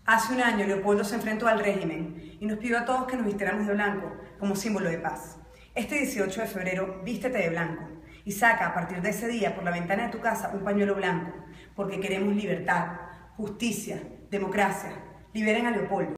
Hace un año Leopoldo se enfrentó al régimen y nos pidió a todos que nos vistiéramos de blanco como símbolo de paz. Este 18 de febrero, vístete de blanco y saca a partir de ese día por la ventana de tu casa un pañuelo blanco, porque queremos libertad, justicia, democracia. Liberen a Leopoldo.